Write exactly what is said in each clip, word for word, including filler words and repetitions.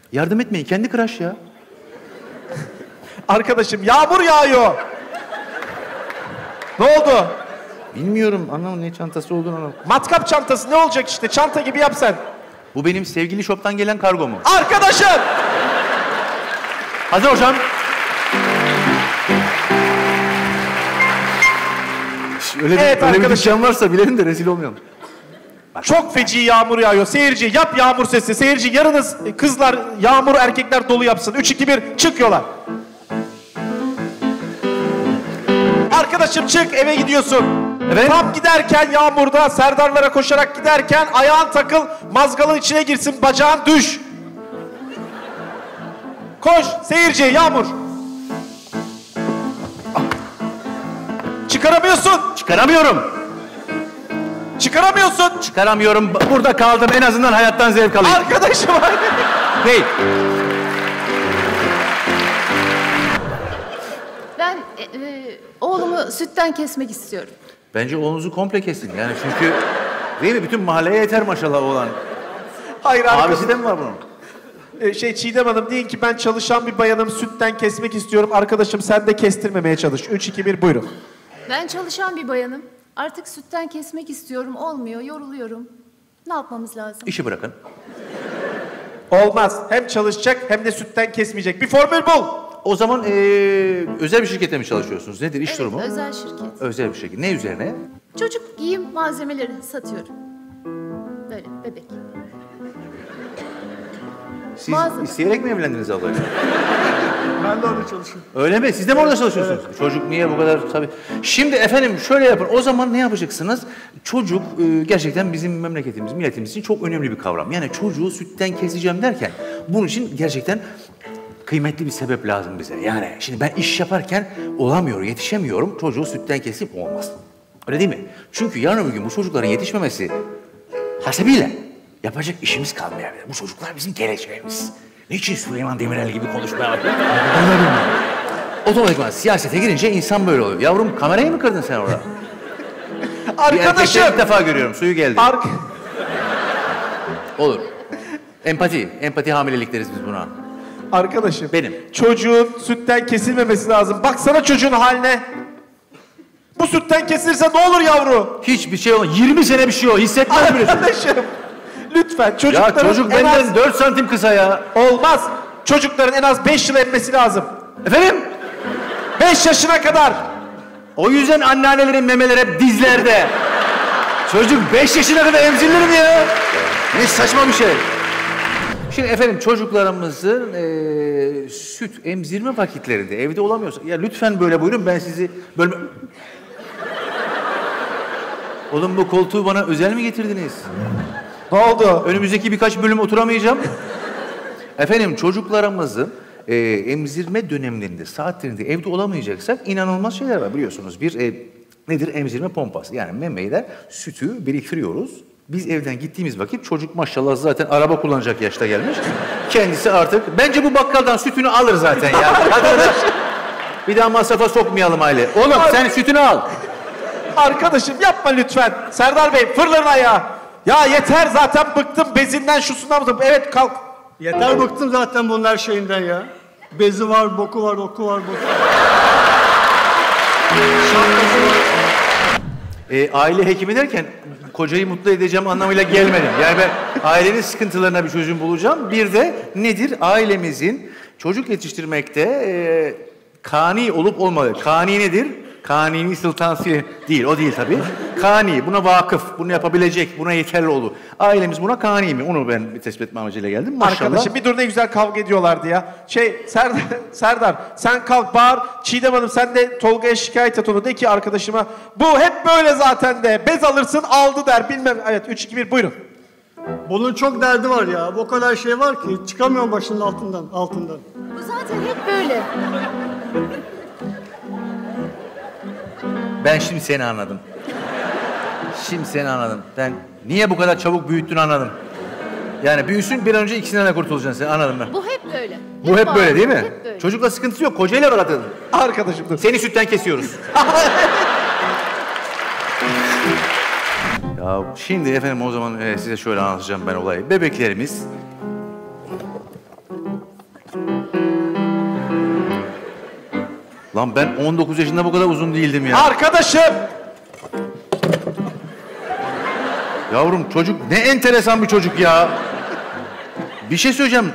Yardım etmeyin, kendi kıraş ya. Arkadaşım yağmur yağıyor. Ne oldu? Bilmiyorum, anlamadım ne çantası olduğunu anlamadım. Matkap çantası ne olacak işte, çanta gibi yap sen. Bu benim sevgili shop'tan gelen kargo mu? Arkadaşım! Hazır hocam. Öyle bir, Evet, öyle bir arkadaşım. dükkan varsa bilelim de rezil olmayalım. Çok feci yağmur yağıyor. Seyirci yap yağmur sesi. Seyirci yarınız kızlar yağmur, erkekler dolu yapsın. Üç, iki, bir çık yola. Arkadaşım çık, eve gidiyorsun. Evet. Tam giderken yağmurda Serdarlara koşarak giderken ayağın takıl, mazgalın içine girsin, bacağın düş. Koş seyirci, yağmur. Çıkaramıyorsun. Çıkaramıyorum. Çıkaramıyorsun. Çıkaramıyorum. Burada kaldım. En azından hayattan zevk alayım. Arkadaşım. Hey. Ben e, e, oğlumu sütten kesmek istiyorum. Bence oğlunuzu komple kesin. Yani çünkü değil mi? Bütün mahalleye yeter maşallah oğlan. Hayır arkadaşım. Abisi de mi var bunun? Ee, şey Çiğdem Hanım deyin ki ben çalışan bir bayanım, sütten kesmek istiyorum. Arkadaşım sen de kestirmemeye çalış. Üç, iki, bir buyurun. Ben çalışan bir bayanım. Artık sütten kesmek istiyorum. Olmuyor, yoruluyorum. Ne yapmamız lazım? İşi bırakın. Olmaz. Hem çalışacak hem de sütten kesmeyecek. Bir formül bul. O zaman ee, özel bir şirkette mi çalışıyorsunuz? Nedir iş Evet, durumu? özel şirket. Özel bir şirket. Ne üzerine? Çocuk giyim malzemeleri satıyorum. Böyle bebek. Siz Mağazada. isteyerek mi evlendiniz ablayla? Ben de orada çalışıyorum. Öyle mi? Siz de mi orada çalışıyorsunuz? Evet. Çocuk niye bu kadar tabii. Şimdi efendim şöyle yapın. O zaman ne yapacaksınız? Çocuk e, gerçekten bizim memleketimiz, milletimiz için çok önemli bir kavram. Yani çocuğu sütten keseceğim derken bunun için gerçekten kıymetli bir sebep lazım bize. Yani şimdi ben iş yaparken olamıyorum, yetişemiyorum. Çocuğu sütten kesip olmaz. Öyle değil mi? Çünkü yarın öbür gün bu çocukların yetişmemesi hasebiyle yapacak işimiz kalmayabilir. Bu çocuklar bizim geleceğimiz. Niçin Süleyman Demirel gibi konuşmaya başladın? Otomatikman siyasete girince insan böyle oluyor. Yavrum kamerayı mı kırdın sen orada? Arkadaşım. Bir ilk defa görüyorum. Suyu geldi. Ark Olur. Empati. Empati hamilelik deriz biz buna. Arkadaşım. Benim. Çocuğun sütten kesilmemesi lazım. Baksana çocuğun haline. Bu sütten kesilirse ne olur yavru? Hiçbir şey olmaz. yirmi sene bir şey o. Hissetmez bile. Arkadaşım. Lütfen çocukların Ya çocuk en benden az... dört santim kısa ya. Olmaz. Çocukların en az beş yıl emmesi lazım. Efendim? Beş yaşına kadar. O yüzden anneannelerin memeleri hep dizlerde. Çocuk beş yaşına kadar emzirilir mi ya? Ne saçma bir şey. Şimdi efendim çocuklarımızın e, süt emzirme vakitlerinde evde olamıyorsa... Ya lütfen böyle buyurun, ben sizi bölme... Oğlum bu koltuğu bana özel mi getirdiniz? Ne oldu? Önümüzdeki birkaç bölüm oturamayacağım. Efendim çocuklarımızın e, emzirme dönemlerinde, saatlerinde evde olamayacaksak inanılmaz şeyler var biliyorsunuz. Bir e, nedir? Emzirme pompası. Yani memeyle sütü biriktiriyoruz. Biz evden gittiğimiz vakit çocuk maşallah zaten araba kullanacak yaşta gelmiş. Kendisi artık, bence bu bakkaldan sütünü alır zaten ya. Hadi bir daha masrafa sokmayalım aile. Oğlum sen sütünü al. Arkadaşım yapma lütfen. Serdar Bey fırların ayağı. Ya yeter zaten bıktım bezinden şusundan bıktım. Evet kalk. Yeter bıktım zaten bunlar şeyinden ya. Bezi var, boku var, oku var, boku var. Şapkası var. E, aile hekimi derken kocayı mutlu edeceğim anlamıyla gelmedim. Yani ben ailenin sıkıntılarına bir çözüm bulacağım. Bir de nedir? Ailemizin çocuk yetiştirmekte e, kani olup olmadığı. Kani nedir? Kanuni sultansı değil, o değil tabii. Kani, buna vakıf, bunu yapabilecek, buna yeterli olur. Ailemiz buna kani mi? Onu ben bir tespit etme amacıyla geldim. Maşallah. Arkadaşım bir dur ne güzel kavga ediyorlardı ya. Şey Serdar, Serdar sen kalk bağır. Çiğdem Hanım sen de Tolga'ya şikayet et onu. De ki arkadaşıma bu hep böyle zaten de. Bez alırsın aldı der bilmem. Evet üç, iki, bir buyurun. Bunun çok derdi var ya. O kadar şey var ki çıkamıyorum başının altından, altından. Bu zaten hep böyle. Ben şimdi seni anladım. Şimdi seni anladım. Ben niye bu kadar çabuk büyüttüğünü anladım. Yani büyüsün bir an önce ikisinden de kurtulacaksın sen, anladım ben. Bu hep böyle. Bu hep böyle değil mi? Hep böyle. Çocukla sıkıntısı yok, kocayla var atın. Arkadaşım dur. Seni sütten kesiyoruz. Ya şimdi efendim o zaman e, size şöyle anlatacağım ben olayı. Bebeklerimiz Lan ben on dokuz yaşında bu kadar uzun değildim ya. Arkadaşım! Yavrum çocuk ne enteresan bir çocuk ya. Bir şey söyleyeceğim.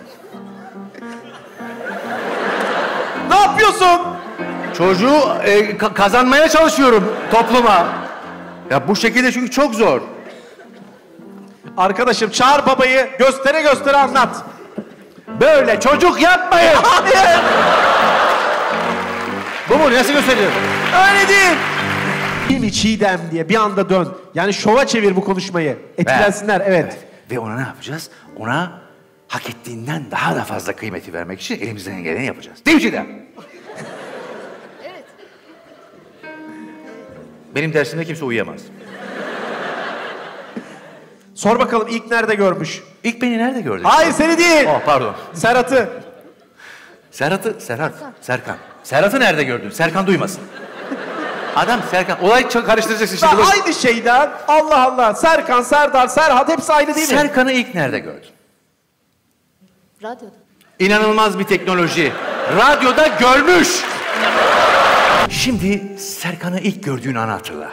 Ne yapıyorsun? Çocuğu e, ka- kazanmaya çalışıyorum topluma. Ya bu şekilde çünkü çok zor. Arkadaşım çağır babayı, göstere göstere anlat. Böyle çocuk yapmayın. Hayır! Bu mu? Nasıl gösteriyorum? Öyle değil. Değil mi Çiğdem diye bir anda dön. Yani şova çevir bu konuşmayı. Etkilensinler, evet. Ve ona ne yapacağız? Ona hak ettiğinden daha da fazla kıymeti vermek için elimizden geleni yapacağız. Değil mi Çiğdem? Evet. Benim dersimde kimse uyuyamaz. Sor bakalım ilk nerede görmüş? İlk beni nerede gördün? Hayır seni değil. Oh pardon. Serhat'ı. Serhat'ı, Serhat, Serkan. Serhat'ı nerede gördün? Serkan duymasın. Adam Serkan. Olay çok karıştıracaksın şimdi. Ya aynı şeyden. Allah Allah. Serkan, Serdar, Serhat hepsi aynı değil mi? Serkan'ı ilk nerede gördün? Radyoda. İnanılmaz bir teknoloji. Radyoda görmüş. Şimdi Serkan'ı ilk gördüğün anı hatırla.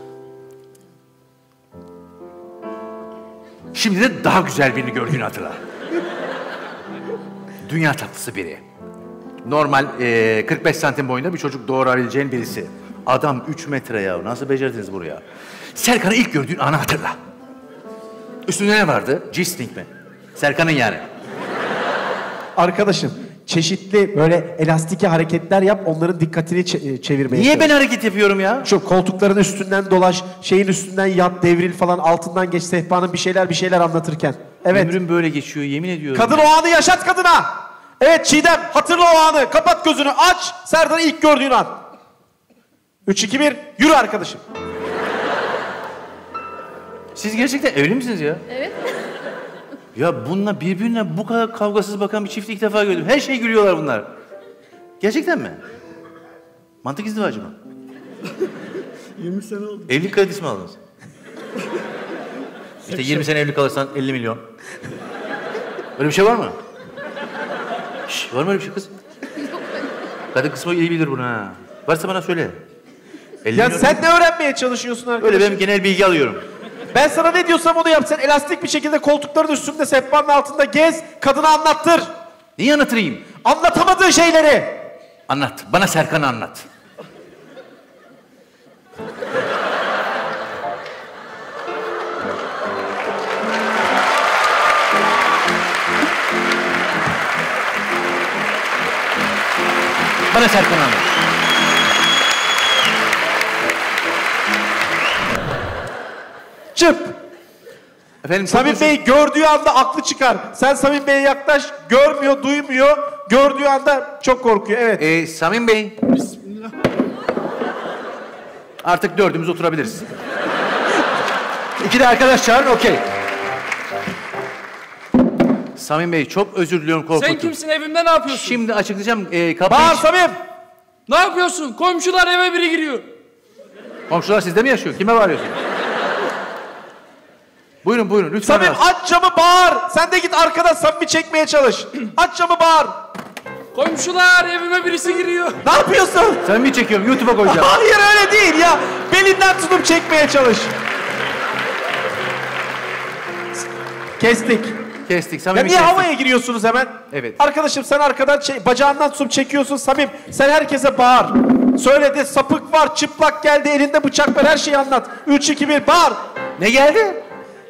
Şimdi de daha güzel birini gördüğünü hatırla. Dünya tatlısı biri. Normal e, kırk beş santim boyunda bir çocuk doğurabileceğin birisi. Adam üç metre ya. Nasıl becerdiniz buraya? Serkan'ı ilk gördüğün anı hatırla. Üstünde ne vardı? G-string mi? Serkan'ın yani. Arkadaşım çeşitli böyle elastike hareketler yap, onların dikkatini çe- çevirmeye Niye çalış. ben hareket yapıyorum ya? Şu koltukların üstünden dolaş, şeyin üstünden yat, devril falan, altından geç sehpanın bir şeyler bir şeyler anlatırken. Evet. Ömrüm böyle geçiyor yemin ediyorum. Kadın o anı yaşat kadına. Evet Çiğdem hatırla o anı. Kapat gözünü aç. Serdar'ı ilk gördüğün an. Üç, iki, bir yürü arkadaşım. Siz gerçekten evli misiniz ya? Evet. Ya bununla birbirine bu kadar kavgasız bakan bir çifti ilk defa gördüm. Her şey gülüyorlar bunlar. Gerçekten mi? Mantık izdivacı mı? yirmi sene oldu. Evlilik kredisi mi aldınız? İşte yirmi sene evli kalırsan elli milyon. Öyle bir şey var mı? Şş, var mı öyle bir şey kız? Kadın kısmı iyi bilir bunu ha. Varsa bana söyle. elli Ya milyon sen ne öğrenmeye çalışıyorsun arkadaşım? Öyle ben genel bilgi alıyorum. Ben sana ne diyorsam onu yap. Sen elastik bir şekilde koltukların üstünde sehpanın altında gez. Kadına anlattır. Niye anlatırayım? Anlatamadığın şeyleri. Anlat. Bana Serkan'ı anlat. Bana Serkan'ı anlat. Çıp. Efendim Samim Bey gördüğü anda aklı çıkar. Sen Samim Bey'e yaklaş. Görmüyor, duymuyor. Gördüğü anda çok korkuyor. Evet. Ee, Samim Bey. Bismillah. Artık dördümüz oturabiliriz. İki de arkadaş çağırın, okey. Samim Bey çok özür diliyorum korkuttum. Sen kimsin, evimde ne yapıyorsun? Şimdi açıklayacağım. Ee, kapıyı... Bağır Samim. Ne yapıyorsun? Komşular eve biri giriyor. Komşular sizde mi yaşıyor? Kime bağırıyorsun? Buyurun buyurun lütfen. Samim rahatsız. aç camı bağır. Sen de git arkadan Samim'i çekmeye çalış. Aç camı bağır. Komşular evime birisi giriyor. Ne yapıyorsun? Samimi çekiyorum YouTube'a koyacağım. Hayır öyle değil ya. Belinden tutup çekmeye çalış. Kestik. Kestik. Ya Samimi niye kestik. havaya giriyorsunuz hemen? Evet. Arkadaşım sen arkadan çek, bacağından tutup çekiyorsun Samim. Sen herkese bağır. Söyle de sapık var, çıplak geldi, elinde bıçak var, her şeyi anlat. Üç, iki, bir bağır. Ne geldi?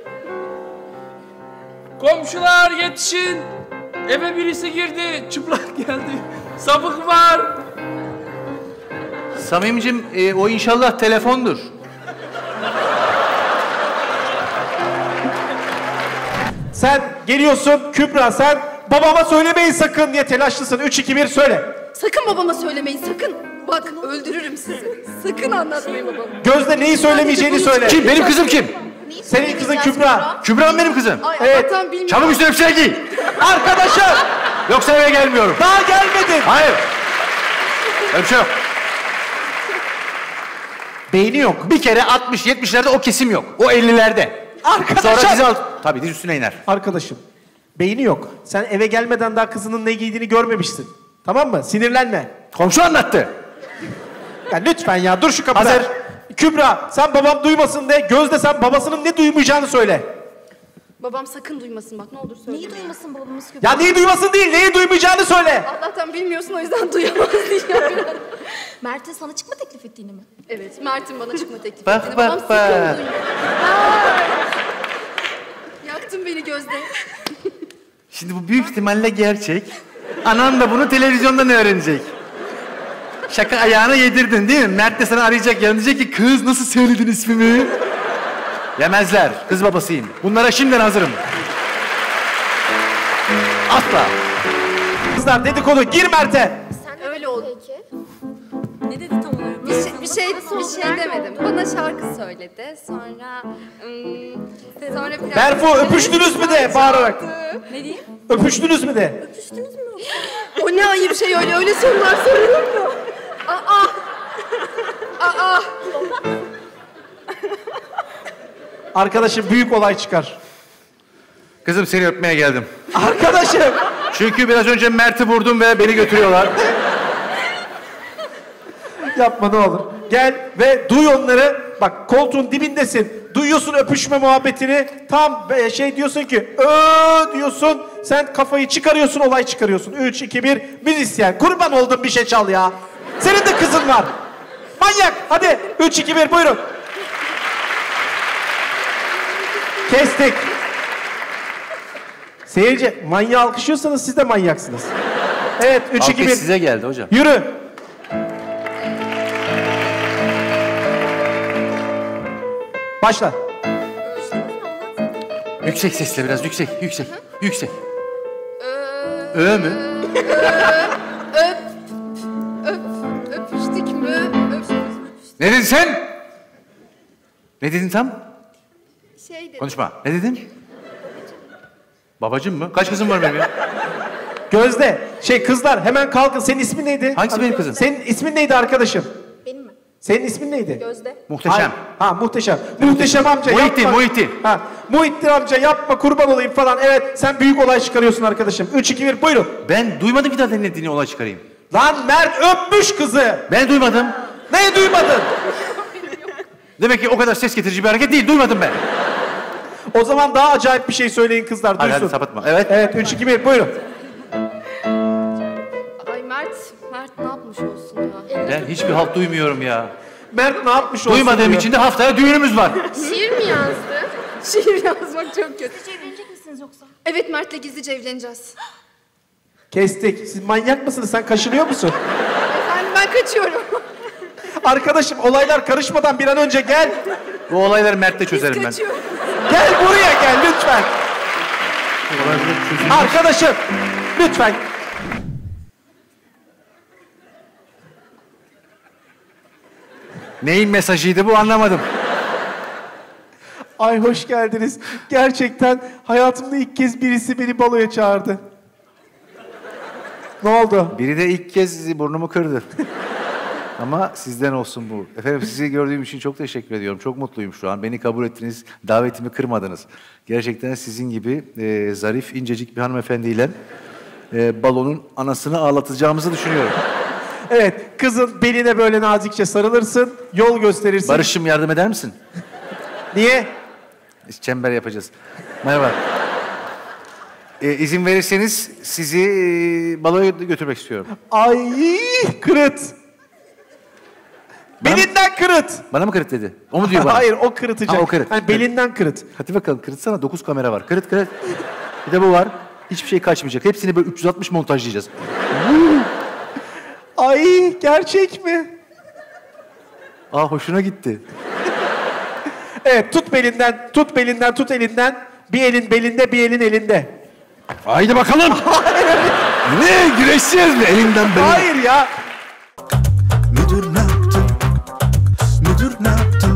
Komşular yetişin. Eve birisi girdi. Çıplak geldi. Sapık var. Samimicim e, o inşallah telefondur. Sen geliyorsun Kübra sen babama söylemeyin sakın diye telaşlısın. Üç, iki, bir söyle. Sakın babama söylemeyin sakın. Bak öldürürüm sizi. Sakın anlatmayın babama. Gözde neyi söylemeyeceğini söyle. Kim? Benim kızım kim? Neyi Senin kızın söylemeyeceğiz Kübra. Kübra benim kızım. Ay Evet. Allah'tan bilmiyorum. Çabuk üstüne bir şey giy. Arkadaşım Yoksa eve gelmiyorum. daha gelmedin. Hayır. Öyle bir şey yok. Beyni yok. Bir kere altmış yetmişlerde o kesim yok. O ellilerde. Arkadaşım. Sonra dizi al. Tabii diz üstüne iner. Arkadaşım beyni yok. Sen eve gelmeden daha kızının ne giydiğini görmemişsin. Tamam mı? Sinirlenme. Komşu anlattı. Ya lütfen ya dur şu kapıda. Hazır. Kübra sen babam duymasın de. Gözde sen babasının ne duymayacağını söyle. Babam sakın duymasın bak ne olur söyle. Neyi duymasın babamız köpek? Ya neyi duymasın değil, neyi duymayacağını söyle. Allah'tan bilmiyorsun o yüzden duyamaz diyeceğim. Mert'in sana çıkma teklif ettiğini mi? Evet, Mert'in bana çıkma teklifi Bak, ettiğini. bak, Babam bak. sakın duymuyor. Yaktın beni Gözde. Şimdi bu büyük ihtimalle gerçek. Anan da bunu televizyondan öğrenecek. Şaka ayağına yedirdin değil mi? Mert de sana arayacak yarın diyecek ki kız nasıl söyledin ismimi? Yemezler. Kız babasıyım. Bunlara şimdiden hazırım. Asla. Kızlar dedikodu gir Mert'e. Öyle oldu. Ne dedi tam olarak? Bir şey, bir şey, bir şey demedim. Bana şarkı söyledi. Sonra... ım, sonra biraz... Berfu öpüştünüz mü de bağırarak. Ne diyeyim? Öpüştünüz mü de. Öpüştünüz mü? O ne ayıp şey öyle, öyle sorular sorulur mu? Aa! Aa! Arkadaşım büyük olay çıkar. Kızım seni öpmeye geldim. Arkadaşım. Çünkü biraz önce Mert'i vurdum ve beni götürüyorlar. Yapma ne olur. Gel ve duy onları. Bak koltuğun dibindesin. Duyuyorsun öpüşme muhabbetini. Tam e, şey diyorsun ki ööö diyorsun. Sen kafayı çıkarıyorsun, olay çıkarıyorsun. Üç, iki, bir, müzisyen. Kurban oldum bir şey çal ya. Senin de kızın var. Manyak. Hadi. Üç, iki, bir buyurun. Kestik. Seyirci, manyağı alkışlıyorsanız siz de manyaksınız. Evet, üç, iki, Alkış bir. size geldi hocam. Yürü. Başla. Yüksek sesle biraz yüksek, yüksek, yüksek. Ö- Ö mü? Öp, öp, öpüştük mü? Öpüştük. Ne dedin sen? Ne dedin tam? Şey dedim. Konuşma. Ne dedin? Babacım mı? Kaç kızım var benim ya? Gözde. Şey kızlar hemen kalkın. Senin ismin neydi? Hangisi benim kızım? Senin ismin neydi arkadaşım? Benim mi? Senin ismin neydi? Gözde. Muhteşem. Hayır. Ha muhteşem. Muhteşem amca Muhittin, yapma. Muhittin. Ha, Muhittin amca yapma kurban olayım falan. Evet sen büyük olay çıkarıyorsun arkadaşım. Üç, iki, bir buyurun. Ben duymadım ki daha dinlediğini olay çıkarayım. Lan Mert öpmüş kızı. Ben duymadım. Ne duymadın? Demek ki o kadar ses getirici bir hareket değil. Duymadım ben. O zaman daha acayip bir şey söyleyin kızlar. Hadi Duysun. hadi sapıtma. Evet. Evet üç, iki, bir buyurun. Ay Mert, Mert ne yapmış olsun ya? Ben hiçbir halt duymuyorum ya. Mert ne yapmış olsun Duymadığım diyor. için de haftaya düğünümüz var. Şiir mi yazdı? Şiir yazmak çok kötü. Evlenecek misiniz yoksa? Evet Mert'le gizlice evleneceğiz. Kestik. Siz manyak mısınız? Sen kaşınıyor musun? Efendim ben kaçıyorum. Arkadaşım olaylar karışmadan bir an önce gel. Bu olayları Mert'le çözerim ben. Kaçıyorum. Gel buraya gel lütfen. Olayları çözülmüş. Arkadaşım lütfen. Neyin mesajıydı bu anlamadım. Ay hoş geldiniz. Gerçekten hayatımda ilk kez birisi beni baloya çağırdı. Ne oldu? Biri de ilk kez burnumu kırdı. Ama sizden olsun bu. Efendim sizi gördüğüm için çok teşekkür ediyorum. Çok mutluyum şu an. Beni kabul ettiniz, davetimi kırmadınız. Gerçekten sizin gibi e, zarif, incecik bir hanımefendiyle e, balonun anasını ağlatacağımızı düşünüyorum. Evet, kızın beline böyle nazikçe sarılırsın, yol gösterirsin. Barış'ım yardım eder misin? Niye? Biz çember yapacağız. Merhaba. E, izin verirseniz sizi e, baloya götürmek istiyorum. Ay kırıt. Belinden kırıt. Bana mı kırıt dedi? O mu diyor bana? Hayır, o kırıtacak. Ha, o kırıt. Hani belinden kırıt. Hadi bakalım kırıtsana. Dokuz kamera var. Kırıt kırıt. Bir de bu var. Hiçbir şey kaçmayacak. Hepsini böyle üç yüz altmış montajlayacağız. Ay gerçek mi? Aa hoşuna gitti. Evet, tut belinden, tut belinden, tut elinden. Bir elin belinde, bir elin elinde. Haydi bakalım. Ne güreşeceğiz mi? Elinden beni. Hayır ya. Müdür ne yaptı? Müdür ne yaptı?